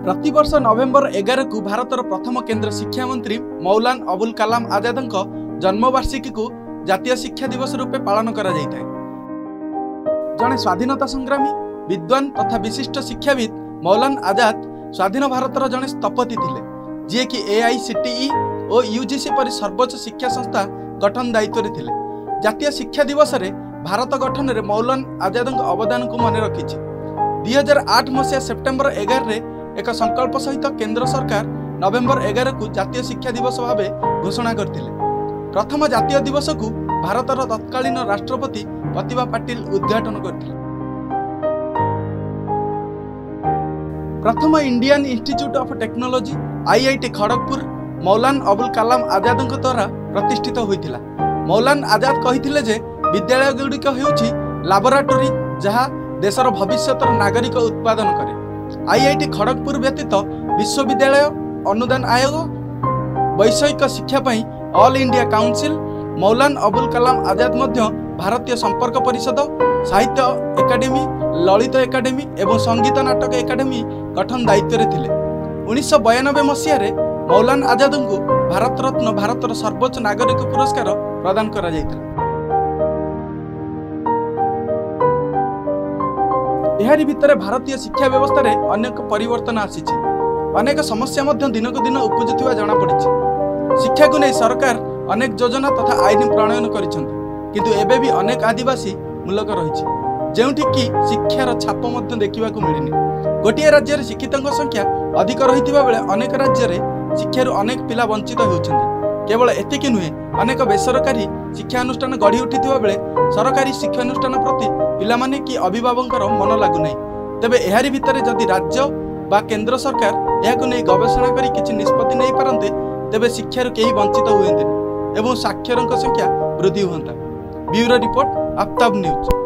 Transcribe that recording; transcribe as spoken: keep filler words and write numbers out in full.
प्रतिवर्ष नवेम्बर एगार को भारतर प्रथम केंद्र शिक्षा मंत्री मौलाना अबुल कलाम आजाद जन्मवार्षिकी को जातीय शिक्षा दिवस रूपे पालन करा जायଥାଏ। जड़े स्वाधीनता संग्रामी विद्वान तथा विशिष्ट शिक्षाविद मौलाना आजाद स्वाधीन भारतर जड़े स्थपति थिले, जी कि एआईसीटीई और यूजीसी परि सर्वोच्च शिक्षा संस्था गठन दायित्व थिले। जातीय शिक्षा दिवस रे भारत गठन में मौलाना आजाद अवदान को मन रखी। दुई हजार आठ मसीहा सेप्टेम्बर एगार रे एक संकल्प सहित केंद्र सरकार नवेम्बर एगार को जातीय शिक्षा दिवस भाव घोषणा करथिले। प्रथम जातीय दिवस को भारतर तत्कालीन राष्ट्रपति प्रतिभा पाटिल उद्घाटन करथिले। प्रथम Indian Institute of Technology IIT Kharagpur Maulana Abul Kalam Azad द्वारा प्रतिष्ठित होइथिला। मौलाना आजाद कहिथिले जे विद्यालय गुड़िक हेउछि लैबोरेटरी जहाँ देशर भविष्यतर नागरिक उत्पादन करे। आईआईटी खड़गपुर व्यतीत विश्वविद्यालय अनुदान आयोग, वैषयिक शिक्षा पई ऑल इंडिया काउंसिल, मौलाना अबुल कलाम आजाद मध्य भारतीय संपर्क परिषद, साहित्य एकाडेमी, ललित एकाडेमी एवं संगीत नाटक एकाडेमी गठन दायित्व थिले। उन्नीस बयानबे मसीह मौलाना आजाद को भारत रत्न भारतर सर्वोच्च नागरिक पुरस्कार प्रदान करा जायतिला। एहारी भितर भारतीय शिक्षा व्यवस्था रे अनेक परिवर्तन आसीछि। अनेक समस्या मध्य दिनक दिन उपजुथिबा जणा पड़िछि। शिक्षा को नहीं सरकार अनेक योजना तथा आईन प्रणयन करिसेंति, किंतु एबे भी अनेक आदिवासी मूलक रहिछि, जेउठी कि शिक्षार छाप मध्य देखिबाकू मिलिनि। गोटिए राज्य रे शिक्षितଙ୍କ संख्या अधिक रहिथिबा बेले अनेक राज्य रे शिक्षारु अनेक पिला वंचित होउछन्ति। केवल एतिकी नुहे, अनेक बेसरकारी शिक्षा अनुष्ठान गढ़ी उठिथिबा बेले सरकारी शिक्षा अनुष्ठान प्रति पिलामाने कि अभिभावकଙ୍କର मन लागु नै। तबे एहारी भितरे जदि राज्य बा केंद्र सरकार याकु नै गवेषणा करी किछि निष्पत्ति नै पारन्ते, तेबे शिक्षारु केही वंचित हुएन्ते एवं साक्षरଙ୍କ संख्या वृद्धि हुअन्ता। Bureau report, Aftab news.